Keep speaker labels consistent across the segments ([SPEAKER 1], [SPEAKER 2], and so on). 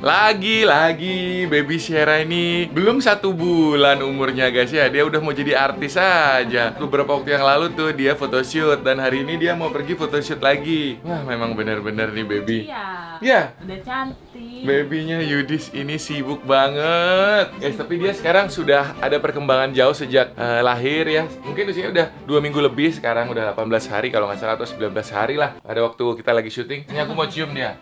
[SPEAKER 1] Lagi baby Sierra ini belum 1 bulan umurnya guys ya. Dia udah mau jadi artis aja. Beberapa waktu yang lalu tuh dia photoshoot. Dan hari ini dia mau pergi photoshoot lagi. Wah memang bener-bener nih baby.
[SPEAKER 2] Iya.
[SPEAKER 1] Ya.
[SPEAKER 2] Udah cantik.
[SPEAKER 1] Babynya Yudis ini sibuk banget guys. Tapi dia sekarang sudah ada perkembangan jauh sejak lahir ya. Mungkin usianya udah 2 minggu lebih. Sekarang udah 18 hari kalau nggak salah, atau 19 hari lah. Pada waktu kita lagi syuting. Ini aku mau cium dia.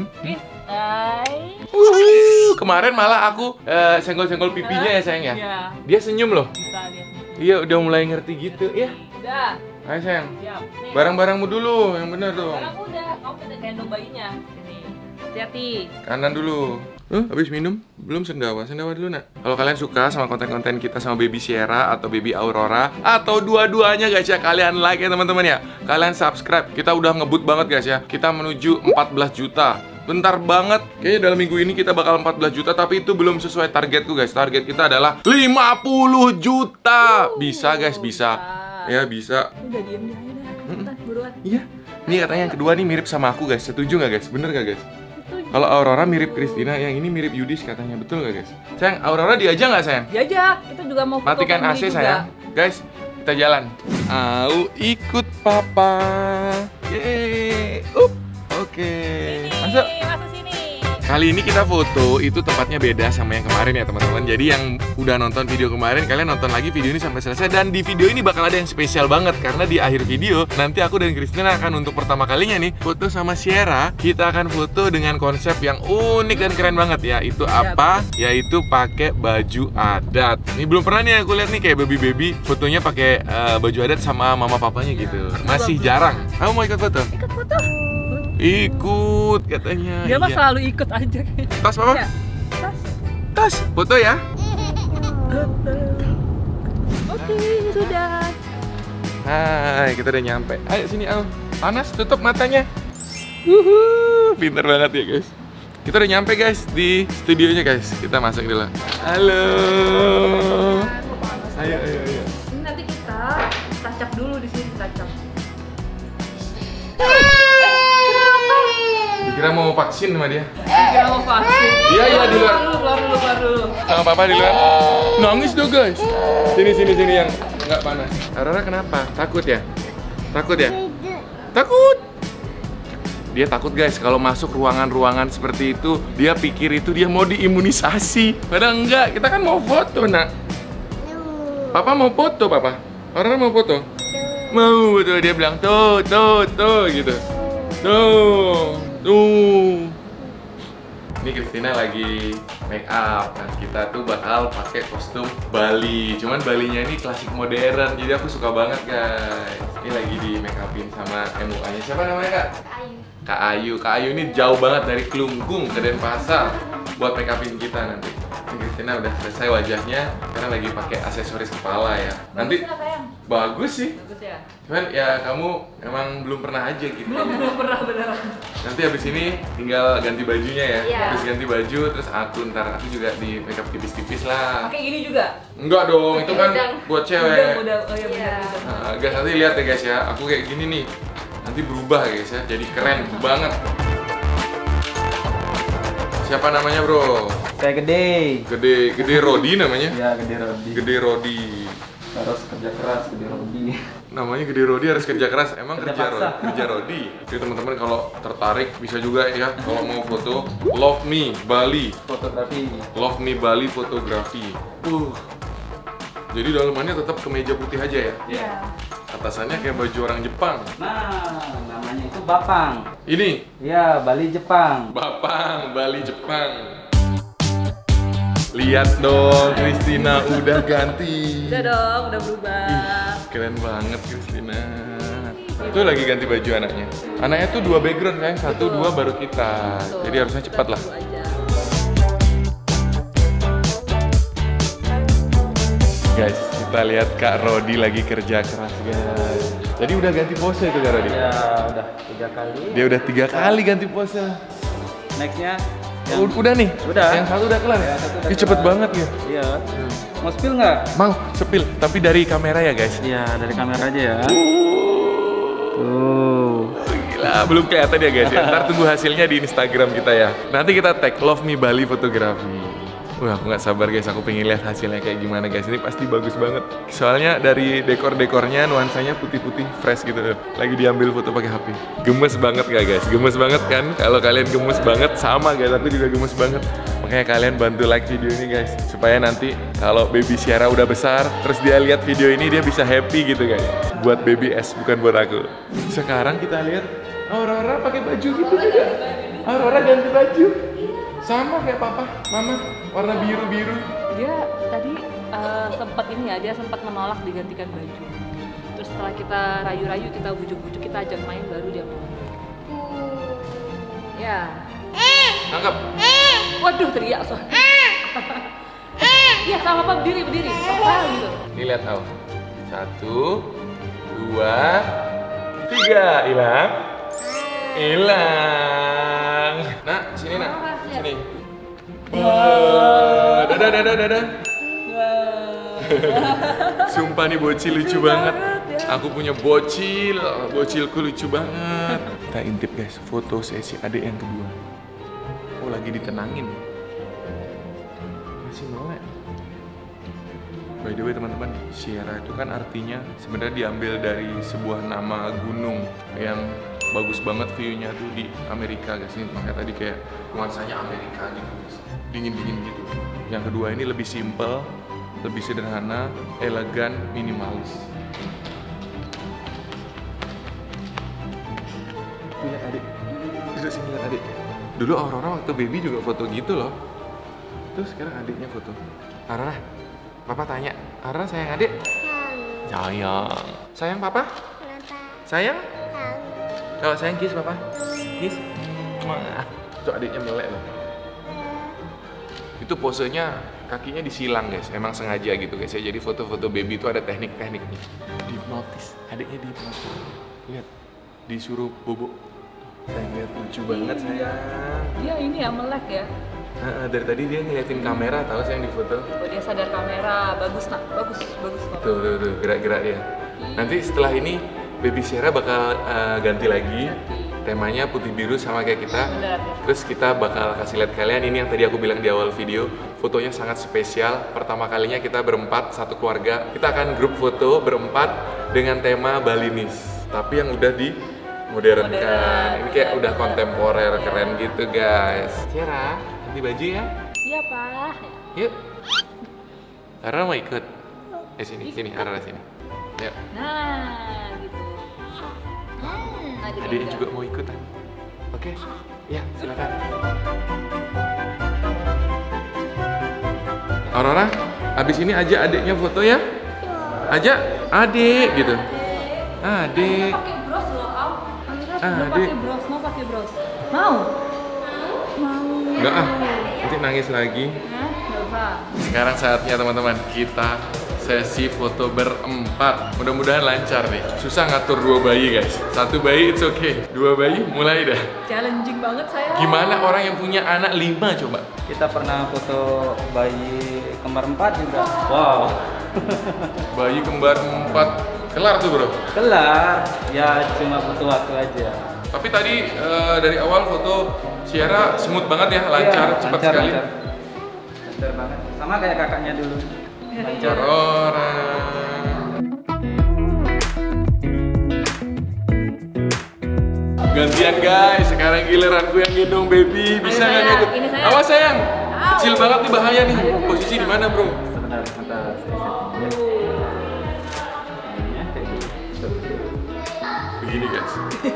[SPEAKER 1] Kemarin malah aku senggol-senggol pipinya ya sayang ya.
[SPEAKER 2] Iya.
[SPEAKER 1] Dia senyum loh.
[SPEAKER 2] Bisa dia.
[SPEAKER 1] Iya udah mulai ngerti gitu ya.
[SPEAKER 2] Udah.
[SPEAKER 1] Ayo sayang.
[SPEAKER 2] Siap. Nih.
[SPEAKER 1] Barang-barangmu dulu yang benar dong.
[SPEAKER 2] Barang udah. Kamu udah gendong bayinya. Sini. Hati-hati.
[SPEAKER 1] Kanan dulu. Habis minum? Belum sendawa. Sendawa dulu nak. Kalau kalian suka sama konten-konten kita sama baby Sierra atau baby Aurora atau dua-duanya guys ya, kalian like ya teman-teman ya. Kalian subscribe. Kita udah ngebut banget guys ya. Kita menuju 14 juta. Bentar banget. Kayaknya dalam minggu ini kita bakal 14 juta, tapi itu belum sesuai targetku guys. Target kita adalah 50 juta. Bisa guys, bisa. Ya bisa.
[SPEAKER 2] Udah diem aja dah. Buruan.
[SPEAKER 1] Iya. Ini katanya yang kedua nih mirip sama aku guys. Setuju nggak guys? Bener nggak guys? Kalau Aurora mirip Christina, yang ini mirip Yudis katanya. Betul nggak guys? Sayang, Aurora diajak nggak sayang?
[SPEAKER 2] Diajak. Kita juga mau foto
[SPEAKER 1] Matikan
[SPEAKER 2] family
[SPEAKER 1] AC
[SPEAKER 2] juga.
[SPEAKER 1] sayang. Guys, kita jalan. Au ikut papa. Yeay. Oke. Masuk.
[SPEAKER 2] Masuk sini.
[SPEAKER 1] Kali ini kita foto itu tempatnya beda sama yang kemarin ya teman-teman. Jadi yang udah nonton video kemarin, kalian nonton lagi video ini sampai selesai. Dan di video ini bakal ada yang spesial banget. Karena di akhir video, nanti aku dan Christina akan untuk pertama kalinya nih foto sama Sierra. Kita akan foto dengan konsep yang unik dan keren banget ya. Itu apa? Yaitu pakai baju adat. Ini belum pernah nih aku lihat nih kayak baby-baby fotonya pakai baju adat sama mama papanya gitu. Masih jarang. Kamu mau ikut foto?
[SPEAKER 2] Ikut foto.
[SPEAKER 1] Ikut katanya.
[SPEAKER 2] Dia mah
[SPEAKER 1] iya.
[SPEAKER 2] selalu ikut aja.
[SPEAKER 1] Tas papa?
[SPEAKER 2] Ya. Tas.
[SPEAKER 1] Tas, foto ya.
[SPEAKER 2] Oke, sudah.
[SPEAKER 1] Hai, kita udah nyampe. Ayo sini Al. Panas, tutup matanya. Pinter banget ya guys. Kita udah nyampe guys di studionya guys. Kita masuk dulu. Halo. Ayo.
[SPEAKER 2] Ini nanti kita touch-up dulu di sini, touch-up.
[SPEAKER 1] Dikira mau vaksin sama dia.
[SPEAKER 2] Kira mau vaksin.
[SPEAKER 1] Iya di luar.
[SPEAKER 2] Keluar dulu.
[SPEAKER 1] Sama papa di luar. Nangis dong guys. Sini yang nggak panas. Aurora kenapa? Takut ya? Takut ya? Takut. Dia takut guys kalau masuk ruangan-ruangan seperti itu. Dia pikir itu dia mau diimunisasi. Padahal enggak. Kita kan mau foto nak. Papa mau foto papa. Aurora mau foto? Mau betul, dia bilang tuh gitu. Tuh. Ini Christina lagi make up. Nah, kita tuh bakal pakai kostum Bali. Cuman Balinya ini klasik modern. Jadi aku suka banget, guys. Ini lagi di make upin sama MUA-nya. Siapa namanya, Kak? Kak Ayu. Kak Ayu ini jauh banget dari Kelungkung ke Denpasar buat make upin kita nanti. Ini Christina udah selesai wajahnya. Sekarang lagi pakai aksesoris kepala ya. Nanti bagus sih.
[SPEAKER 2] Bagus ya?
[SPEAKER 1] Cuman ya kamu emang belum pernah aja gitu.
[SPEAKER 2] Belum pernah beneran.
[SPEAKER 1] Nanti habis ini tinggal ganti bajunya ya.
[SPEAKER 2] Iya.
[SPEAKER 1] Habis ganti baju terus aku juga di make up tipis-tipis lah.
[SPEAKER 2] Pakai gini juga?
[SPEAKER 1] Enggak dong, itu kan buat cewek.
[SPEAKER 2] Udah. Oh iya benar.
[SPEAKER 1] Nah, guys nanti lihat ya guys ya. Aku kayak gini nih. Nanti berubah guys ya. Jadi keren banget. Siapa namanya, Bro?
[SPEAKER 3] Saya Gede.
[SPEAKER 1] Gede Rodi namanya.
[SPEAKER 3] Ya, Gede Rodi.
[SPEAKER 1] Gede Rodi.
[SPEAKER 3] Harus kerja keras, Gede Rodi.
[SPEAKER 1] Namanya Gede Rodi harus kerja keras. Emang
[SPEAKER 3] Kerja
[SPEAKER 1] kerja Rodi. Jadi teman-teman kalau tertarik bisa juga ya kalau mau foto Love Me Bali.
[SPEAKER 3] Fotografi.
[SPEAKER 1] Love Me Bali fotografi. Jadi dalamannya tetap kemeja putih aja ya.
[SPEAKER 2] Iya.
[SPEAKER 1] Atasannya kayak baju orang Jepang.
[SPEAKER 3] Nah, namanya itu Bapang.
[SPEAKER 1] Ini
[SPEAKER 3] Ya, Bali Jepang.
[SPEAKER 1] Bapang Bali Jepang. Lihat dong, Christina udah ganti.
[SPEAKER 2] Udah dong, udah berubah.
[SPEAKER 1] Keren banget Christina. Itu lagi ganti baju anaknya. Anaknya tuh 2 background kan, 1, 2 baru kita. Jadi harusnya cepat lah. Guys, kita lihat Kak Rodi lagi kerja keras guys. Jadi udah ganti pose itu Kak Rodi?
[SPEAKER 3] Ya, udah 3 kali.
[SPEAKER 1] Dia udah 3 kali ganti pose.
[SPEAKER 3] Nextnya
[SPEAKER 1] Udah nih?
[SPEAKER 3] Udah.
[SPEAKER 1] Yang satu udah kelar?
[SPEAKER 3] Ya, satu udah
[SPEAKER 1] Ih, cepet
[SPEAKER 3] kelar.
[SPEAKER 1] banget ya?
[SPEAKER 3] Iya. Mau spill nggak?
[SPEAKER 1] Mau, sepil. Tapi dari kamera ya guys?
[SPEAKER 3] Iya, dari kamera aja ya.
[SPEAKER 1] Tuh.
[SPEAKER 3] Tuh.
[SPEAKER 1] Gila Nah, belum kelihatan ya guys ya. Ntar tunggu hasilnya di Instagram kita ya. Nanti kita tag Love Me Bali Fotografi. Wah, aku nggak sabar guys, aku pengen lihat hasilnya kayak gimana guys. Ini pasti bagus banget. Soalnya dari dekor-dekornya nuansanya putih-putih fresh gitu. Lagi diambil foto pakai HP. Gemes banget gak guys? Gemes banget kan? Kalau kalian gemes banget sama guys, aku juga gemes banget. Makanya kalian bantu like video ini guys, supaya nanti kalau baby Syara udah besar, terus dia lihat video ini dia bisa happy gitu guys. Buat baby S, bukan buat aku. Sekarang kita lihat Aurora pakai baju gitu juga. Aurora ganti baju. Sama kayak papa, mama, warna biru-biru.
[SPEAKER 2] Dia tadi sempat ini ya, dia sempat menolak digantikan baju. Terus setelah kita rayu-rayu, kita bujuk-bujuk, kita ajak main, baru dia mau. Ya.
[SPEAKER 1] Tangkap.
[SPEAKER 2] Waduh, teriak soalnya. Iya, sama papa berdiri. Apa gitu?
[SPEAKER 1] Ini lihat Au. 1, 2, 3, hilang. Hilang. Nah, sini nak. Sini. Dadah. Sumpah nih bocil lucu banget. Aku punya bocil, bocilku lucu banget. Kita intip guys, foto sesi adik yang kedua. Oh, lagi ditenangin. Masih melek. By the way teman-teman, Sierra itu kan artinya sebenarnya diambil dari sebuah nama gunung yang bagus banget view-nya tuh di Amerika guys. Ini makanya tadi kayak nuansanya Amerika gitu guys. Dingin-dingin gitu. Yang kedua ini lebih simple, lebih sederhana, elegan, minimalis. Lihat adik. Duduk sini lihat adik. Dulu Aurora waktu baby juga foto gitu loh. Terus sekarang adiknya foto. Aurora, papa tanya, Aurora sayang adik? Sayang. Sayang papa? Sayang? Kalau sayang kiss papa? Kiss? Itu adiknya melek loh. Itu posenya kakinya disilang guys, emang sengaja gitu guys ya. Jadi foto-foto baby itu ada teknik-tekniknya. Dihipnotis, adiknya dihipnotis. Lihat, disuruh bobo. Saya lihat lucu banget sayang.
[SPEAKER 2] Dia ini ya melek ya.
[SPEAKER 1] Dari tadi dia ngeliatin kamera, tahu sayang di foto.
[SPEAKER 2] Oh, dia sadar kamera, bagus nak, bagus kok.
[SPEAKER 1] Tuh, gerak-gerak dia. Nanti setelah ini baby Sierra bakal ganti lagi. Temanya putih biru sama kayak kita.
[SPEAKER 2] Benar.
[SPEAKER 1] Terus kita bakal kasih lihat kalian ini yang tadi aku bilang di awal video. Fotonya sangat spesial. Pertama kalinya kita berempat, satu keluarga. Kita akan grup foto berempat dengan tema Balinis. Tapi yang udah di modernkan. Ini kayak udah kontemporer, keren gitu guys. Sierra, ganti baju ya?
[SPEAKER 2] Iya pak.
[SPEAKER 1] Yuk. Ara mau ikut? Sini, Ara sini. Yuk.
[SPEAKER 2] Nah, gitu.
[SPEAKER 1] Adiknya juga mau ikutan. Oke, ya silakan. Aurora, abis ini aja adiknya foto ya? Aja, adik gitu. Adik.
[SPEAKER 2] Pakai bros loh, Am.
[SPEAKER 1] Adik.
[SPEAKER 2] Mau pakai bros. Mau?
[SPEAKER 1] Enggak ah, nanti nangis lagi.
[SPEAKER 2] Nggak usah.
[SPEAKER 1] Sekarang saatnya teman-teman, kita sesi foto berempat. Mudah-mudahan lancar nih. Susah ngatur 2 bayi guys. 1 bayi it's okay. 2 bayi mulai dah.
[SPEAKER 2] Challenging banget saya.
[SPEAKER 1] Gimana orang yang punya anak 5 coba?
[SPEAKER 3] Kita pernah foto bayi kembar 4 juga. Wow.
[SPEAKER 1] Bayi kembar 4 kelar tuh bro.
[SPEAKER 3] Kelar. Ya cuma butuh waktu aja.
[SPEAKER 1] Tapi tadi dari awal foto Sierra smooth banget ya, lancar,
[SPEAKER 3] Iya,
[SPEAKER 1] cepat
[SPEAKER 3] lancar,
[SPEAKER 1] sekali.
[SPEAKER 3] Lancar banget. Sama kayak kakaknya dulu. Lancar.
[SPEAKER 1] Orang. Gantian guys, sekarang giliranku yang gendong baby. Bisa nggak
[SPEAKER 2] sayang,
[SPEAKER 1] nyebut?
[SPEAKER 2] ini sayang.
[SPEAKER 1] Awas sayang, kecil banget nih bahaya nih. Posisi di mana bro?
[SPEAKER 3] Sebentar. Ini kayak gitu.
[SPEAKER 1] Begini guys.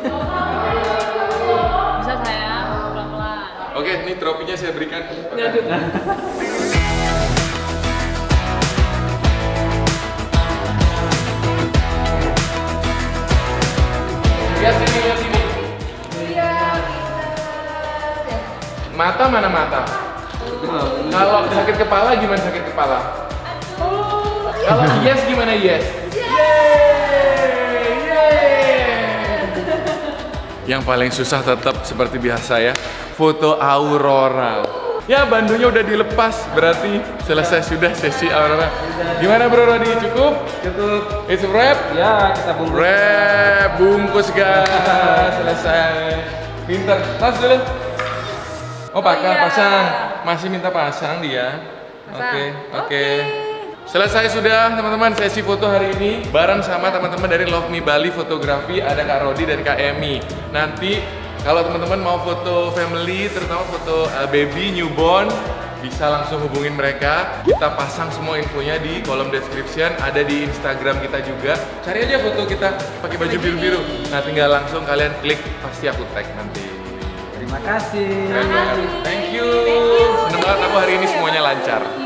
[SPEAKER 2] Bisa sayang, pelan-pelan.
[SPEAKER 1] Oke, ini tropinya saya berikan.
[SPEAKER 2] Aduh.
[SPEAKER 1] Lihat sini. Mata mana mata? Kalau sakit kepala gimana sakit kepala? Kalau yes gimana yes? Yang paling susah tetap seperti biasa ya, foto Aurora. Ya, bandonya udah dilepas, berarti selesai sudah sesi Aurora. Gimana Bro Rodi, cukup?
[SPEAKER 3] Cukup.
[SPEAKER 1] It's a wrap?
[SPEAKER 3] Ya, kita bungkus.
[SPEAKER 1] Wrap, bungkus guys, selesai. Pinter, tas dulu. Oh pakai
[SPEAKER 2] iya.
[SPEAKER 1] pasang, masih minta pasang dia. Oke,
[SPEAKER 2] Pasang.
[SPEAKER 1] oke. Selesai sudah teman-teman sesi foto hari ini bareng sama teman-teman dari Love Me Bali Fotografi, ada Kak Rodi dan Kak Emi. Nanti kalau teman-teman mau foto family, terutama foto baby newborn, bisa langsung hubungin mereka. Kita pasang semua infonya di kolom description, ada di Instagram kita juga. Cari aja foto kita pakai baju biru-biru. Nah, tinggal langsung kalian klik, pasti aku tag nanti.
[SPEAKER 3] Terima kasih.
[SPEAKER 1] Thank you. Seneng banget aku hari ini semuanya lancar.